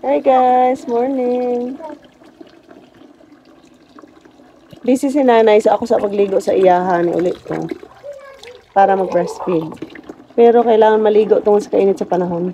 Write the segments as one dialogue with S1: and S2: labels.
S1: Hi guys, morning. Busy si nanay, so ako sa pagligo sa iyahan ulit ko para mag-breastfeed. Pero kailangan maligo tungkol sa kainit sa panahon.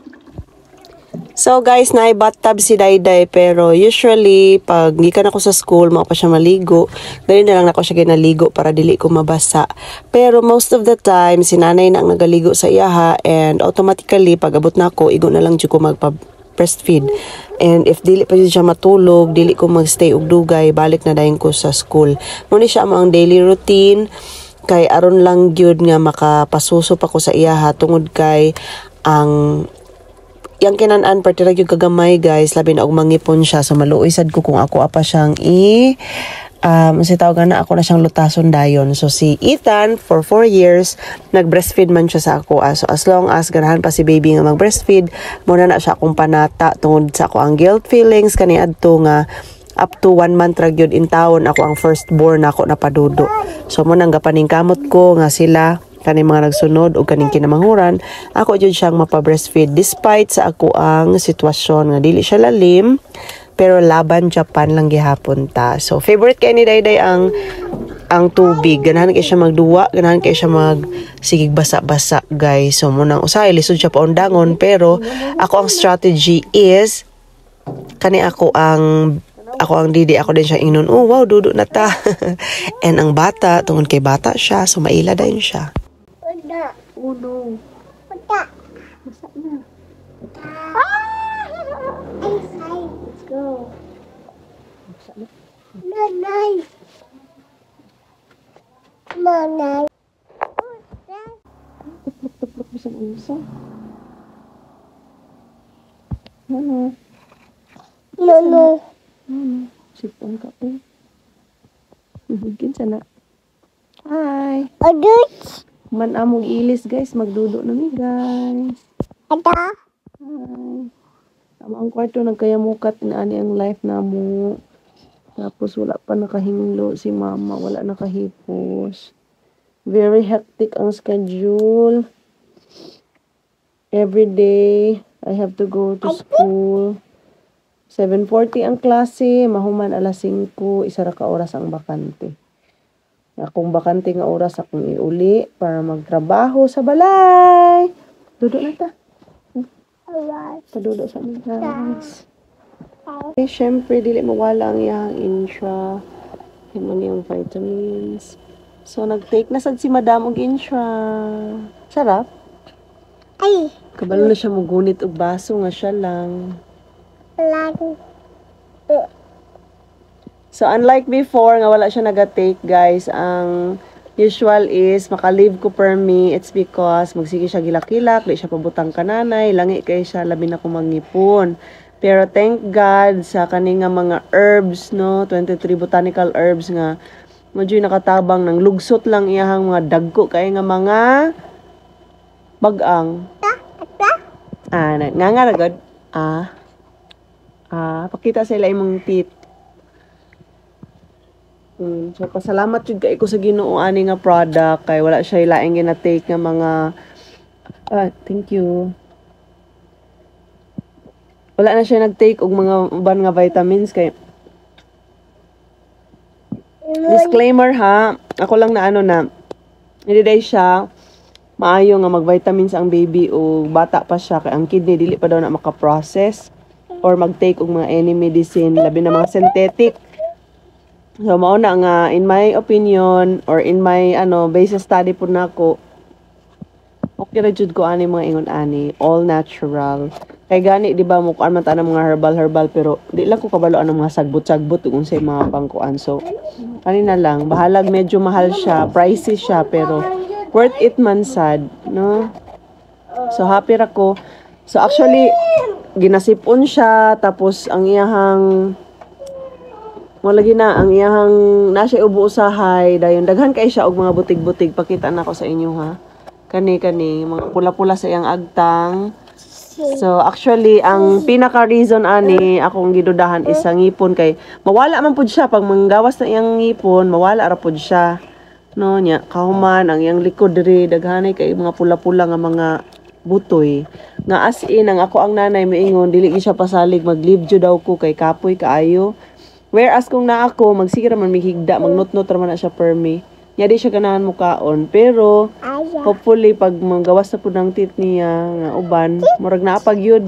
S1: So guys, bathtub si Dayday, pero usually pag gikan ako sa school, mao pa siya maligo. Dahil na lang ako siya ginaligo para dili ko mabasa. Pero most of the time, si nanay na ang nagaligo sa iyaha, and automatically pag abot na ako, igo na lang jud ko breastfeed. And if dili pa siya matulog, dili ko magstay og dugay, balik na dayon ko sa school. Muna siya ang daily routine, kay aron lang gyud nga makapasuso pa ko sa iyaha tungod kay ang yang kinanan partira gyud kagamay guys, labi na og mangipon siya, so maluoy sad ko kung ako apa siyang si tawagan na ako na siyang lutason dayon. So si Ethan for 4 years nag-breastfeed man siya sa ako. So as long as ganahan pa si baby nga mag-breastfeed, muna na siya akong panata tungod sa ako ang guilt feelings kani adto nga up to 1 month ra gyud in taon ako ang firstborn ako na padudo. So mo nang gapaningkamot ko nga sila kaning mga nagsunod o kaning kinamanghuran, ako jud siyang mapa-breastfeed despite sa ako ang sitwasyon nga dili siya lalim, pero laban Japan lang gihapon ta. So favorite kay ni Dayday ang tubig. Ganahan kay siya magduwa, ganahan kay siya sigig basa-basa guys. So munang usahay lisod siya paundangon, pero ako ang strategy is kani ako ang didi, ako din siya ingnon, oh wow, dudo na ta. And ang bata, tungod kay bata siya, so maila din siya. Oh no. Basa na. Let's go. Basa na.
S2: Nanay. Nanay.
S1: Tuplok-tuplok bisang unsa. Ano?
S2: Nanay.
S1: Sipon ka po. Higin sana. Hi.
S2: Adut.
S1: Man among ilis guys, magdudo na mi guys.
S2: Ada.
S1: Hi. Tama ang kwarto nagkayamukat na ani ang life namo. Tapos wala pa nakahinglo si mama, wala nakahipos. Very hectic ang schedule. Every day I have to go to school. 7:40 ang klase, mahuman alas 5, isa ra ka oras ang bakante. Akong bakante nga oras akong iuli para magtrabaho sa balay. Dudo na ta. Padudo sa mga guys. Eh, syempre, dili mawala ang iyang intra. Himang yung vitamins. So, nag-take na sad si madam og intra. Sarap.
S2: Ay.
S1: Kabalo na siya mugunit og baso nga siya lang.
S2: Lang.
S1: So, unlike before, nga wala siya nag-take, guys, ang usual is, maka-leave ko per me, it's because magsige siya gilak-kilak, di siya pabutang kananay, langi kay siya, labi na kumangipon. Pero thank God sa kaning nga mga herbs, no, 23 botanical herbs nga, medyo nakatabang ng lugsot lang iyahang mga dagko, kaya nga mga bagang. Nga ragad. Pakita sa ila imong teeth. So pasalamat jud kay ko sa Ginoo ani nga product kay wala siya ilaing gina-take nga mga thank you. Wala na siya nag-take og mga uban nga vitamins kay disclaimer ha, ako lang na hindi siya maayo nga mag-vitamins ang baby o bata pa siya kay ang kidney dili pa daw na maka-process or mag-take og mga any medicine labi na mga synthetic. So, mao na nga, in my opinion, or in my, base study po na ako, okay na jud ko ani mga ingon ani, all natural. Kay gani, di ba, mukuan man ta ng mga herbal, pero di lang ko kabalo ang mga sagbot-sagbot, kung sa mga pangkuan. So, kanina lang, bahalag medyo mahal siya, pricey siya, pero worth it man sad, no? So, happy ra ko. So, actually, ginasipon siya, tapos ang iyahang lagi na ang iyang nasa ubo usahay dayon daghan kay siya og mga butig-butig, pakita na ko sa inyo ha, kani mga pula-pula sa iyang agtang. So actually ang pinaka reason ani akong gidudahan is ang ngipon, kay mawala man pud siya pag manggawas na iyang ngipon, mawala ra pud siya, no nya kahuman ang iyang likod diri daghanay kay mga pula-pula nga mga butoy. Nga as in, ang ako ang nanay moingon, dili gyud siya pasalig, mag-leave jud daw ko kay kapoy kaayo. Whereas kung na ako, magsige raman may higda, magnot-not raman na siya permi. Nya di siya ganahan mukaon. Pero, hopefully, pag magawas na po ng tit niya, nga uban, murag naapag yun.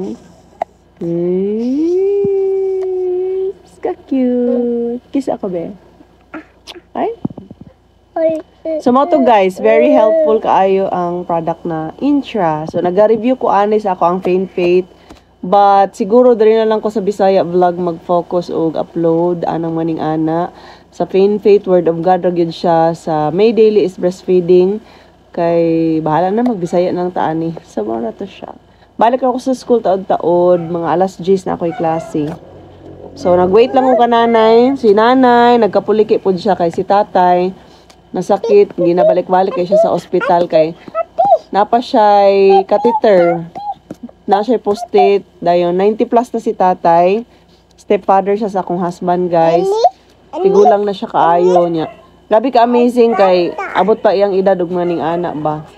S1: Ska cute. Kiss ako, be. Ay? So, mo to guys, very helpful kaayo ang product na Intra. So, nag-review ko ani sa ako ang Faint Faith. But, siguro, dali na lang ko sa Bisaya vlog mag-focus o upload anang maning ana. Sa Faint Faith, Word of God, ragyod siya. Sa May Daily is Breastfeeding. Kay, bahala na mag-Bisaya ng taani. So, mo na to siya. Balik ako sa school taod-taod. Mga alas 10 na ako'y klase. So, nag-wait lang ko ka nanay. Si nanay, nagkapuliki po siya kay si tatay. Nasakit, hindi nabalik-balik kay siya sa ospital kay napa siya'y catheter. Na siya'y post-it. Dayon, 90 plus na si tatay. Stepfather siya sa akong husband, guys. Tigulang na siya kaayo niya. Grabe ka amazing kay abot pa iyang edad ug maning anak ba.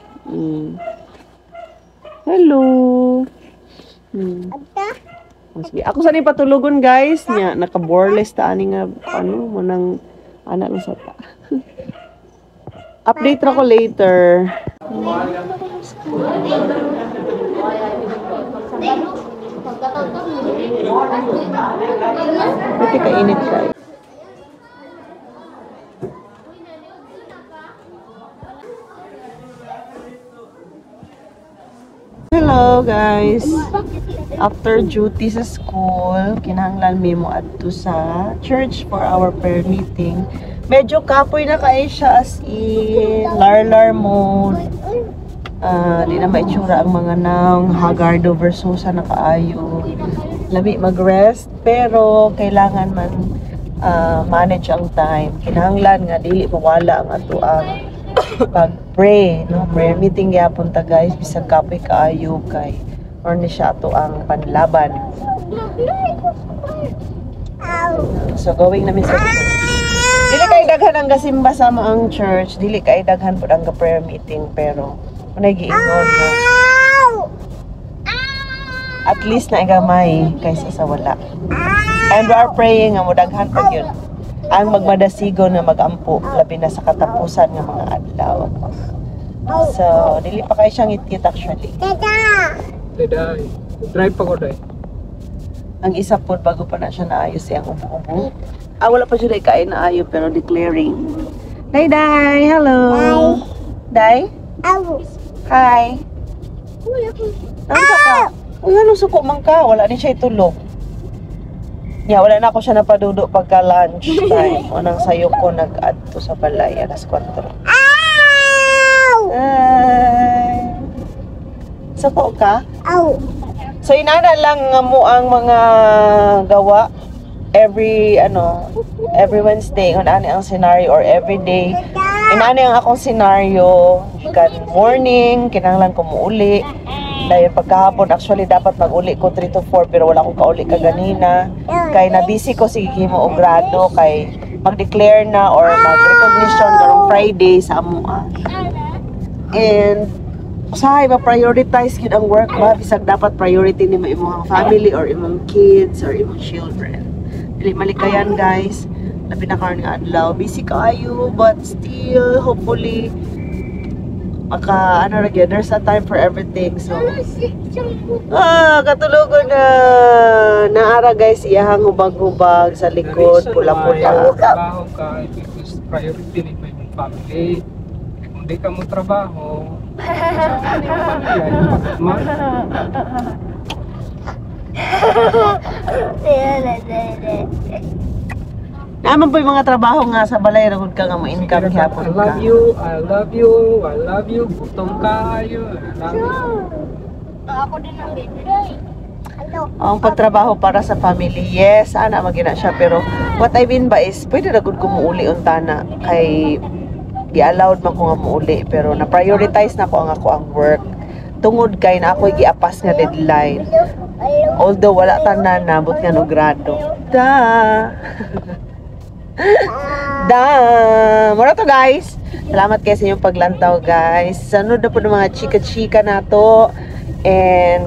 S1: Hello. Sige, ako sa ni patulugon, guys. Nya naka-boreless ta ani nga ano mo nang anak lang sa ta. Update ra ko later. Buti kainit ka. Hello guys. After duty sa school, kinahanglan mi mo adto sa church for our prayer meeting. Medyo kapoy na kayo siya as in lar-lar mode. Di na maitsura ang mga nang haggard versus na kaayo. Labi mag-rest pero kailangan man manage ang time. Kinahanglan nga dili mawala ang ato ang pag-pray, no? Prayer meeting gyapon ta guys bisag kapoy kaayo kay or ni siya ato ang panlaban. So going namin sa dili kay daghan ang gasimba sa ang church, dili kay daghan pud ang prayer meeting pero unay giingon nga at least na igamay kaysa sa wala. And we are praying nga modaghan pud yun ang magmadasigo na magampo labi na sa katapusan ng mga adlaw. So dili pa kay siyang itit actually.
S3: Daday. Drive pa ko day.
S1: Ang isa po bago pa na siya naayos siyang ubo-ubo. Wala pa siya kain na ayo pero declaring. Day, hello. Day? Hi. Ano ka? Uy, anong suko man ka? Wala din siya itulog. Wala na ako siya napadudo pagka lunch time. O nang sayo ko nag-adto sa balay alas 4. Ay. Suko ka? So inana lang nga mo ang mga gawa every Wednesday kung ano ang scenario or every day. Inana ang akong scenario kan morning kinahanglan ko muuli. Dahil pagkahapon actually dapat mag-uli ko 3 to 4 pero wala akong kauli kaganina. Kay na busy ko sige mo og grado kay mag-declare na or mag-recognition karong Friday sa amoa. And usahay ma-prioritize yun ang work ba? Bisag dapat priority ni mo imong family or imong kids or imong children. Dili malikayan guys. Labi na karon nga adlaw. Busy kaayo but still hopefully there's a time for everything. So katulogon na naara guys iyahang hubag-hubag sa likod pula-pula.
S3: Trabaho ka, because priority ni mo yung family. Kung di ka mo trabaho,
S1: naman po yung mga trabaho nga sa balay ragod ka nga mo income
S3: I
S1: hapon ka.
S3: love you, I love you, I love you. Gutom kayo, I love you.
S2: Ako din ang baby.
S1: Ang pagtrabaho para sa family, yes, ana magina siya pero what I mean ba is pwede ragod ko muuli unta na kay gi-allowed man ko nga muuli pero na-prioritize na ko ang work tungod kay na ako gi-apas nga deadline. Although wala tanan na but nga no grado. Mura to guys. Salamat kayo sa inyong paglantaw guys. Sunod na po ng mga chika-chika na to. And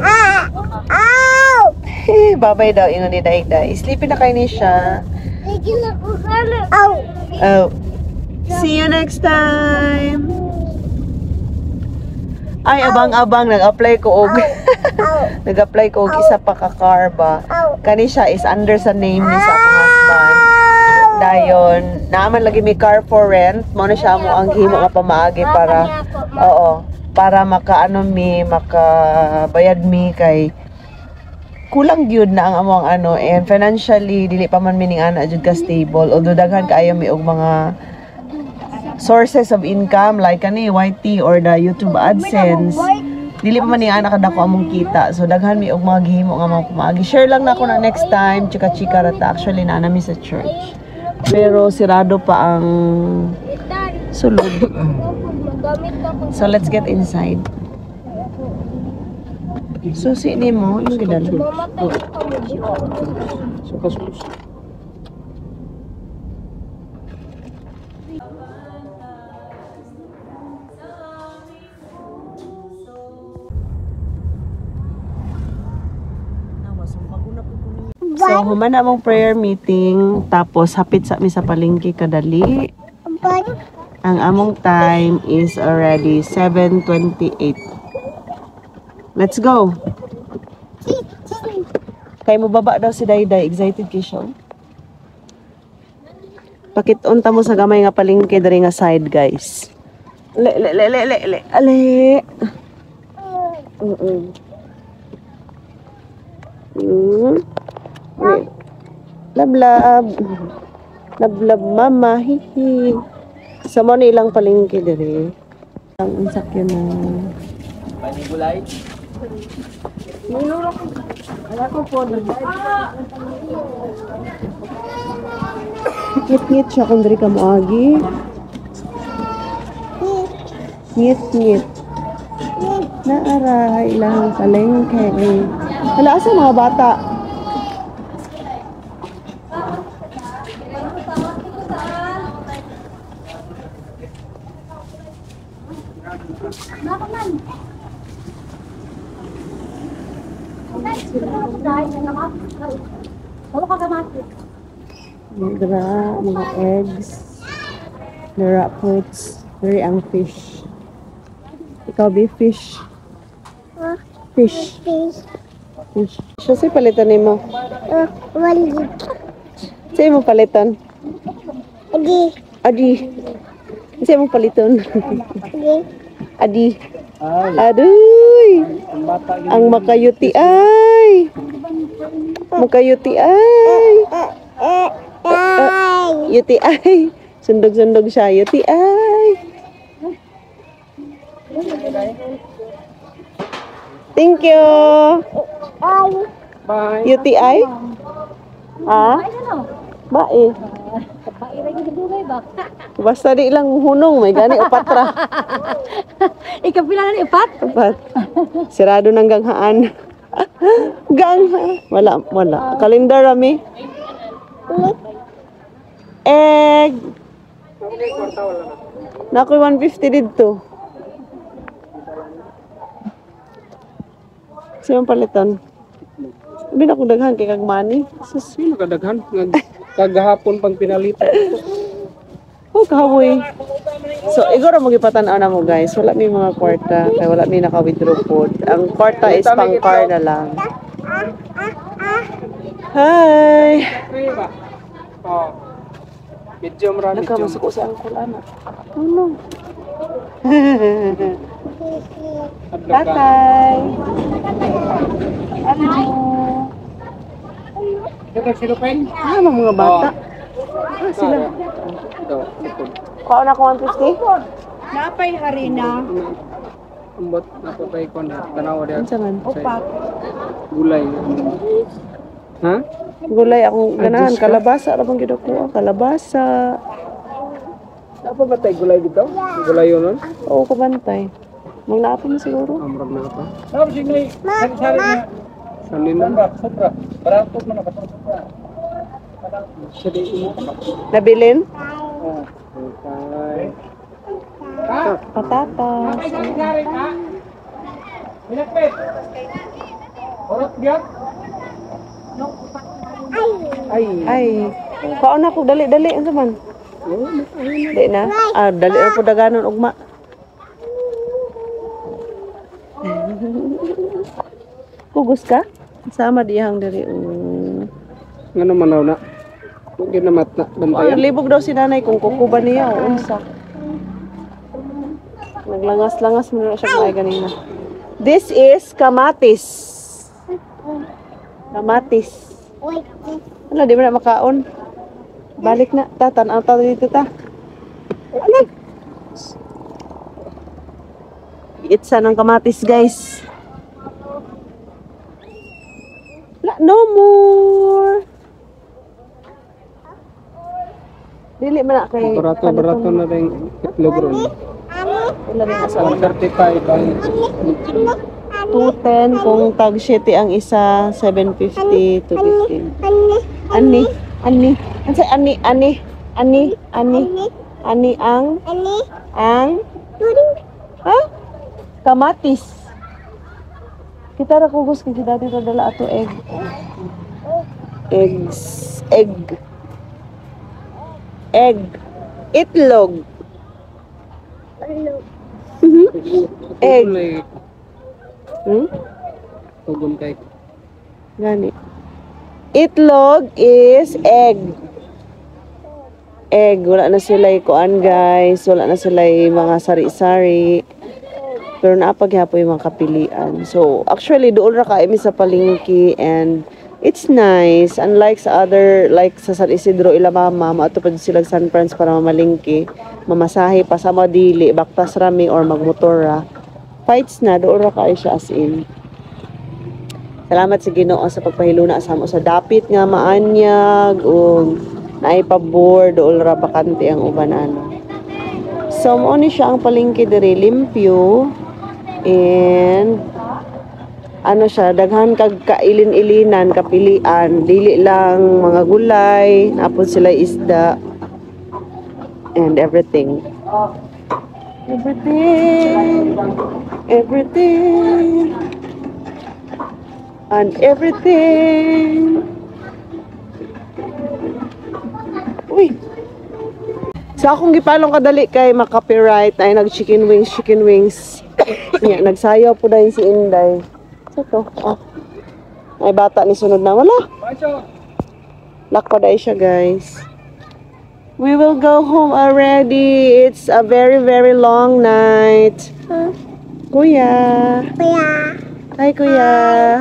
S1: babay daw ingon ni Dayday. Sleepy na kayo ni siya. Oh. See you next time. Ay, abang-abang nag-apply ko og nag-apply ko og isa pa ka car ba. Kani siya is under sa name ni sa akong husband. Dayon, naaman lagi may car for rent. Mo na siya mo ang himo nga pamaagi para para makaano mi makabayad mi kay kulang gyud na ang among ano, and financially dili pa man mining ana jud ka stable, although daghan kaayo mi og mga sources of income like kani YT or the YouTube AdSense. Dili pa man ni ana kadako among kita, so daghan mi og mga gihimo nga mga pamaagi. Share lang na ako na next time, chika-chika rata. Actually na mi sa church, pero sirado pa ang sulod. So let's get inside. Susi ni mo, yung gidalo.
S3: Suka-suka.
S1: So, human na mong prayer meeting, tapos hapit sa mi sa palengke kadali. Ang among time is already 7:28. Let's go. Kay mo baba daw si Dayday, excited kay siya. Pakit-on ta mo sa gamay nga palengke diri nga side, guys. Le. Ale. Lablab mama, hihi. Sa mo ilang palengke diri. Ang sakyan na.
S3: Panibulay.
S1: Wala ko po. Ngit-ngit siya kung diri ka moagi. Ngit-ngit. Naara ilang palengke. Hala, asa mga bata? Mga eggs, dara fruits, diri ang fish. Ikaw be fish. Fish. Siya si palitan ni mo. Siya mo palitan. Adi. Siya mo palitan. Adi. Aduy. Ang makayuti ay. Makayuti ay. Yuti ay. Sundog-sundog siya. Yuti ay. Thank you.
S3: Bye.
S1: Yuti ay. Ha? Bae. Basta di lang hunong. May gani upatra.
S2: Ikaw pila na ipat?
S1: Upat. Sirado ng ganghaan. Gangha. Wala. Kalendar rami. Egg. Nakoy 150 dito. Siyang palitan. Sabi na kong daghan kay kag money.
S3: Sino kadaghan? Kagahapon pang pinalitan.
S1: Oh, kahoy. So, igoro magipatan-aw na mo guys. Wala may mga kwarta. Kaya wala may naka-withdraw food. Ang kwarta is pang car na lang. Hi!
S3: Oh. Medium ra, medium.
S1: Nagkamasuko sa angkol, anak. Ano? Tatay! Ano?
S3: Ito sino pa yun?
S1: Ah, mga bata. Sila.
S3: Ito.
S1: Kuha na ko 150?
S2: Napay harina.
S3: Umbot napapay ko na tanaw dia.
S1: Ano man?
S2: Upat.
S3: Gulay. Ha?
S1: Gulay akong ganahan. Kalabasa. Ano bang ginukuha? Kalabasa.
S3: Apa ba tay gulay dito? Gulay yun nun?
S1: Oo, kabantay. Magnaapa mo siguro.
S3: Amrap na pa. Ano ba sini? Sari na. Sanin na. Sobra. Baratok na nakasopra. Sidi mo.
S1: Nabilin?
S3: Okay.
S1: Patatas.
S3: Pinakpit. Orot biyak. Ay.
S1: Ay. Kaon ako dali-dali unsa man? Di na. Ah, dali na po daganon ugma. Kugos ka? Sama diyang diri.
S3: Ngano man na? Huwag yun na bantayan.
S1: Libog daw si nanay kung kukuba niya o unsa. Naglangas-langas mo na siya kaya ganina. This is kamatis. Kamatis. Wala, di mo na makaon. Balik na. Ta, tanaw ta dito ta. Ano? Itsa ng kamatis, guys. Wala, no more. Dili man na kay
S3: Barato na rin itlog ron.
S1: Wala rin asa.
S3: 135 ang
S1: 210 kung tag 7 ang isa, 750 to 15. Ani ang ha? Kamatis. Kita ra kugos kay dati ra dala ato egg. Egg. Itlog. Egg.
S3: Tugon kay.
S1: Gani. Itlog is egg. Egg. Wala na sila kuan guys. Wala na sila mga sari-sari. Pero naapagyapo yung mga kapilian. So, actually, doon ra kami sa palengke and it's nice. Unlike sa other, like sa San Isidro, Ilamama, maatupad sila sa San Francisco para mamalingki. Mamasahe pa sa madili, baktas rami or magmotora. Fights na, doon ra kayo siya as in. Salamat sa Ginoo sa pagpahiluna sa mo sa dapit nga maanyag o naipabor, doon ra bakante ang uban ano. So, mo ni siya ang palengke diri limpyo. And ano siya, daghan kag kailin-ilinan, kapilian, dili lang mga gulay, napon sila isda and everything. Everything and everything. Uy. Sa akong gipalong kadali kay makapiright ay nag-chicken wings. Yeah, nagsayaw po dahil si Inday. Sa to? Ah. Ay bata ni sunod na. Wala. Lock pa dahil siya guys. We will go home already. It's a very, very long night. Kuya. Hi, Kuya.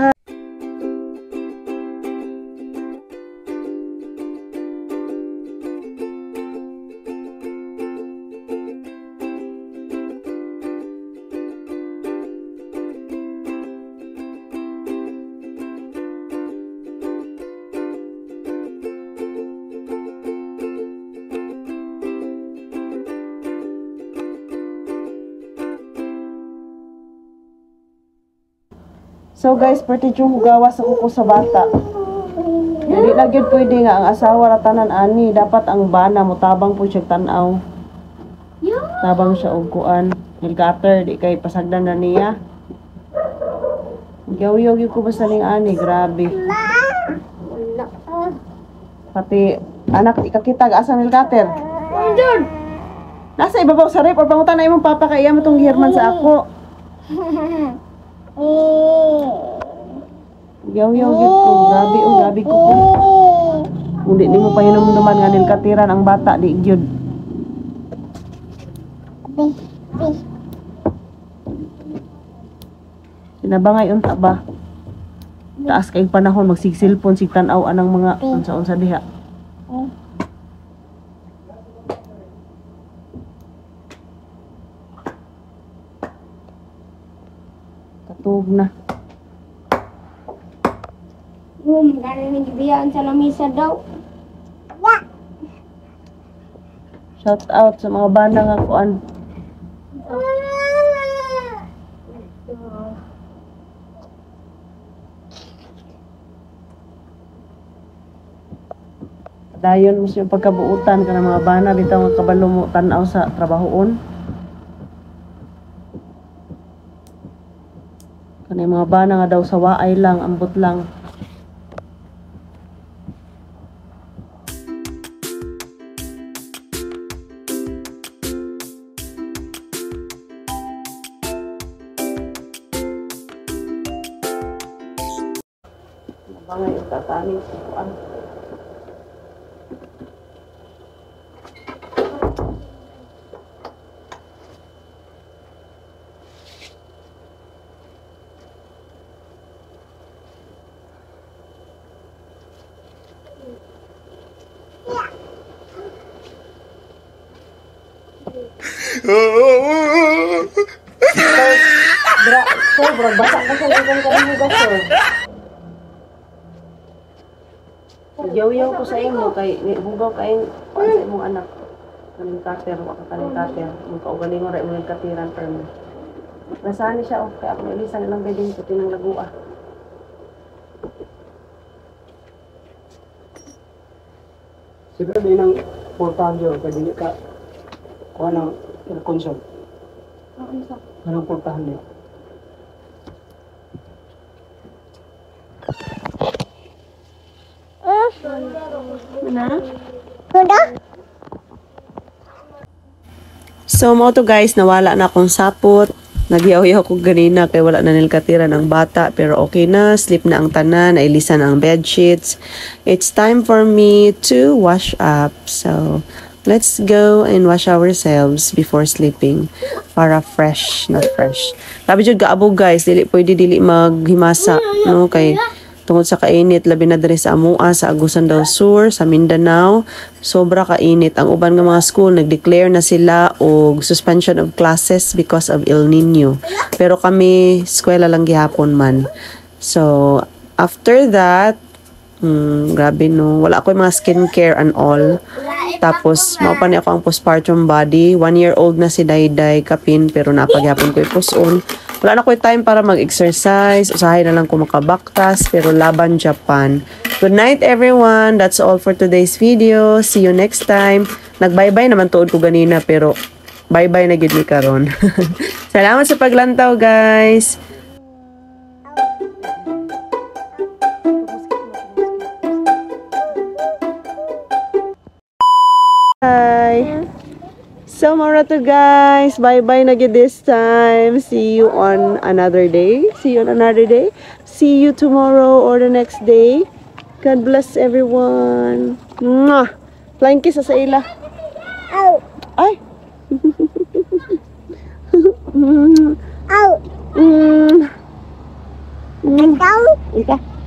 S1: So guys, pwede yung hugawas ako ko sa bata. Hindi na gyud pwede nga ang asawa ra tanan ani, dapat ang bana mo tabang po siya tanaw. Tabang siya og kuan, helicopter di kay pasagdan na niya. Gaw-yaw gyud ko basta ning ani, grabe. Pati anak ikakita asa ang helicopter. Andun. Nasa ibabaw sa rep or pangutan na imong papa kay iya mo tong Herman sa ako. Yaw-yaw gid ko, grabe ko. Hindi ni mo pa hinumduman nga nil katiran ang bata di gyud. Sinabangay unta ba? Taas kay panahon magsigsilpon sig tan-aw anang mga unsa-unsa diha. Katug na.
S2: Galing ng gibiyaan sa lamisa daw.
S1: Shout out sa mga banda nga kuan. Dayon mo siya pagkabuutan ka ng mga bana bitaw nga kabalo mo tan-aw sa trabahoon. Kay mga bana nga daw sa waay lang, ambot lang. Nabangay yung tatanin sa kuan. Bro, basa ka sa likong kalimugas, sir. Yaw-yaw ko sa imo, kay bugaw kain sa imong anak. Kaning kater, waka kaning kater. Mung kaugaling mo rin mo katiran per mo. Nasaan siya, oh, kaya ako nilisan ilang beding sa tinang lagua.
S3: Siguro din ang portahan yun, kaya hindi ka kuha ng console. Anong portahan niya?
S1: So mo to guys, nawala na akong sapot. Nagyaw-yaw ko ganina kay wala na nilkatiran ang bata, pero okay na, sleep na ang tanan, nailisan ang bed sheets. It's time for me to wash up. So let's go and wash ourselves before sleeping para fresh, not fresh. Sabi jud kaabog guys, dili maghimasa, no, kay tungod sa kainit, labi na diri sa Amua, sa Agusan del Sur, sa Mindanao, sobra kainit. Ang uban nga mga school, nag-declare na sila og suspension of classes because of El Nino. Pero kami, eskwela lang gihapon man. So, after that, grabe no, wala ako yung mga skincare and all. Tapos, maupan ako ang postpartum body. 1-year-old na si Dayday Kapin, pero napagyapon ko ipuson. Wala na ko time para mag-exercise. Usahay na lang ko makabaktas, pero laban Japan. Good night everyone. That's all for today's video. See you next time. Nag-bye-bye naman tuod ko ganina, pero bye-bye na gid ni karon. Salamat sa paglantaw, guys. Bye. So, mara to guys. Bye-bye na gid this time. See you on another day. See you on another day. See you tomorrow or the next day. God bless everyone. Mwah! Flying kiss sa ila.
S2: Ow!
S1: Ay!
S2: Ow!
S1: Mm.
S2: Ikaw?
S1: Ika.